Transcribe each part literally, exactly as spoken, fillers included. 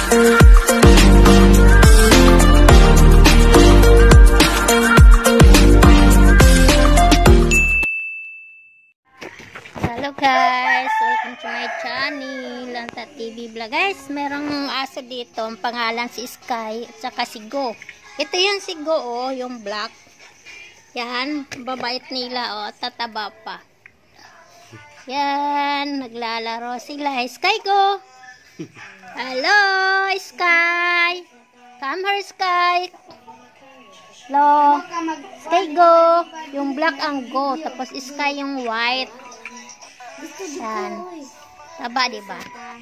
Hello guys, welcome to my channel, Lanta T V Vlog. Guys, merong aso dito, ang pangalan si Sky at saka si Go. Ito yung si Go, oh, yung black. Yan, babait nila, oh, tataba pa. Yan, naglalaro sila. Sky, Go! Hello, Sky! Come here, Sky! Hello, Sky, Go! Yung black ang Go, tapos Sky yung white. Yan. Taba, diba?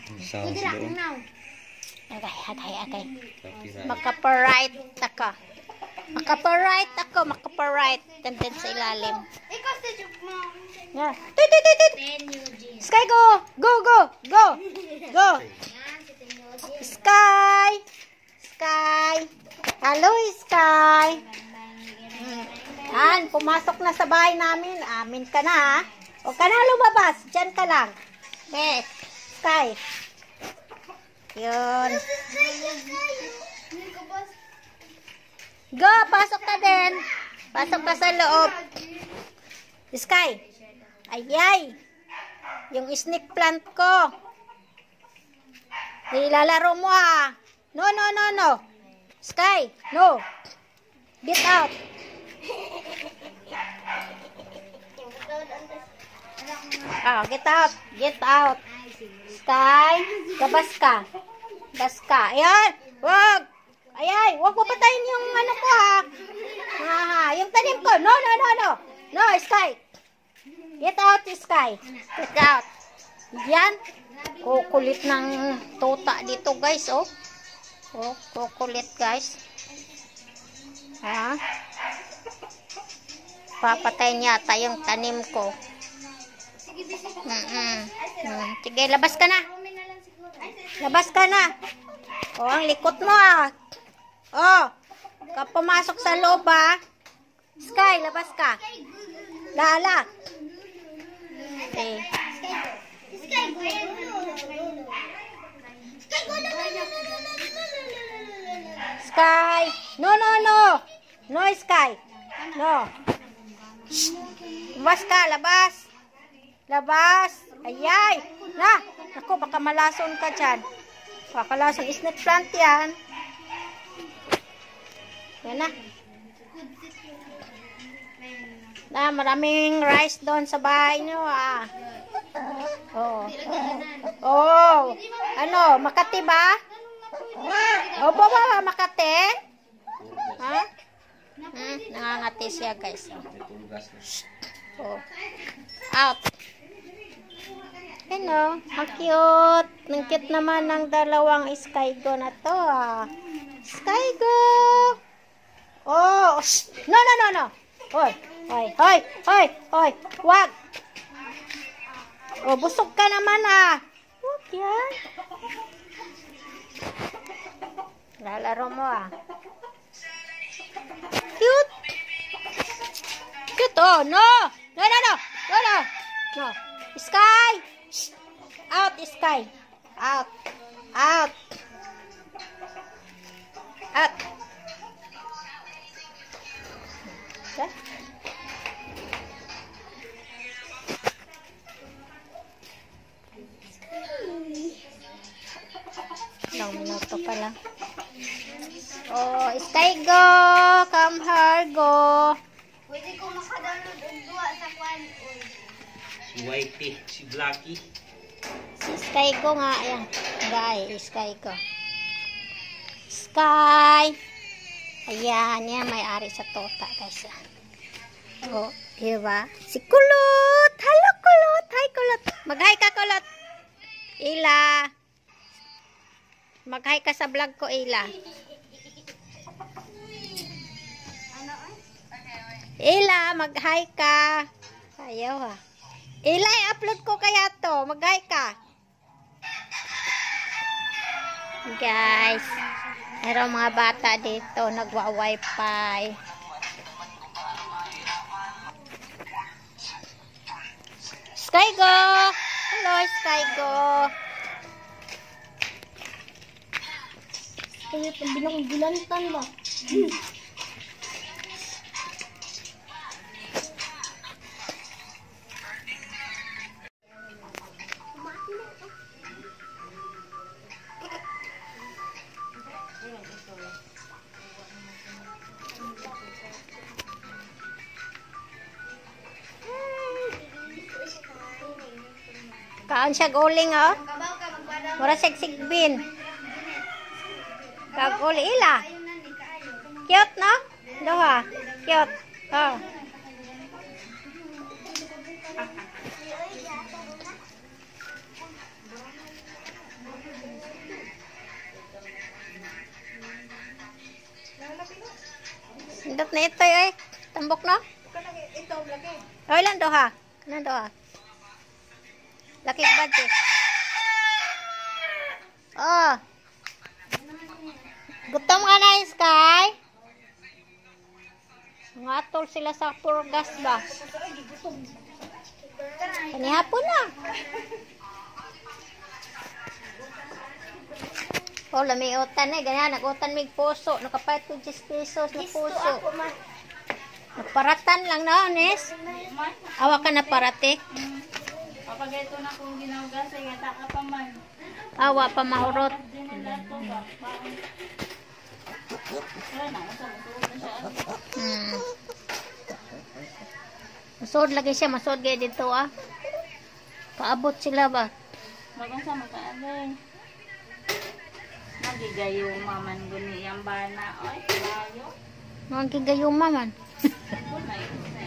Okay, okay, okay. Makaparite ako. Makaparite ako. Makaparite. Tenden sa ilalim. Yeah. Tut, tut, tut, tut. Sky, go! Go, go! Go! Go! Sky! Sky! Hello, Sky! Yan, pumasok na sa bahay namin. Amin ka na, ha? Huwag ka na lumabas. Diyan ka lang. Okay. Sky. Yun. Go, pasok ka din. Pasok ka sa loob. Sky. Ayay. Yung snake plant ko. Ilalaro mo, ha. No, no, no, no. Sky. No. Get out. Ah, get out. Get out. Sky. Gabas ka. Gabas ka. Ayan. Wag. Ayay. Wag mo patayin yung ano ko, ha. Ha, ha. Yung tanim ko. No, no, no, no. No, Sky. Get out, Sky. Get out. Yan. Kukulit ng tuta dito, guys, oh. Oh, kukulit, guys. Ha? Papatayin yata yung tanim ko. Mm -mm. Mm. Sige, labas ka na. Labas ka na. Oh, ang likot mo, ah. Oh, ka pumasok sa loob, ah. Sky, labas ka. Lala. Okay. Sky. No, no, no. No, Sky. No. Labas ka, labas. Labas. Ayay. Na. Naku, baka malason ka dyan. Baka lason. Snake plant yan. Yan na. Na, maraming rice doon sa bahay nyo, ah. Oh. Oh. Ano, Makati ba? O, ba ba, Makati? Ha? Hmm, nangangati siya, guys. Oh. Out. Ano, ang cute. Ang cute naman ng dalawang Sky Go na to, ah. Sky Go! Oh, no, no, no, no. Hoy, hoy, hoy, hoy, hoy. Wag. Oh, busog ka naman, ah. Wag yan. Lalaro mo, ah. Cute. Cute, oh, no. No, no, no. No, no. No. Sky. Out, Sky. Out. Out. Out. Okay. Ilang minuto pa lang. Oh, Sky, go! Come here, go! Pwede ko makadownload og duwa sa kwan. Si Whitey, si Blacky. Si Sky, go nga. Ayan. Guys, Sky, go. Sky! Ayan, yan. May ari sa tota, guys. Oh, diba? Si Kulot! Hello, Kulot! Hi, Kulot! Mag-hi ka, Kulot! Ila! Mag-hi ka sa vlog ko, Ila. Ila, mag-hi ka. Ayaw, ha. Ila, i-upload ko kaya to. Mag-hi ka. Guys, mayroong mga bata dito. Nagwa-wifi. Sky, go! Hello, Sky, go! Tuyot ang binang gilantan ba? Kaon siya guling, oh. Kabaw ka magpadang. Mura sigsig-bin. Kaguli ila. Ayun na ni kaayo. Cute, no? Doha. Cute. Oh. Sindot na ito, eh. Tambok, no? Ito, laki. Oh, ilan doha? Kanan doha? Laki budget. Oh. Gutom ka na, Sky? Ngatol sila sa purgas ba? Kanihapon na. Oh, lamiutan eh. Ganyan, nag-utan mig puso. Nakapayat ko diyes pesos na puso. Nagparatan lang na, Ones. Awa ka na parate. Kapag ito na kung ginawgas, ay ngata ka pa man. Awa pa mahurot. Hmm. Masod lagi siya. Masod gaya dito, ah. Kaabot sila ba? Bagang sa magkaabay. Nagigayo maman guni yung bana. Oy, layo. Mga gigayuma man. Kunay.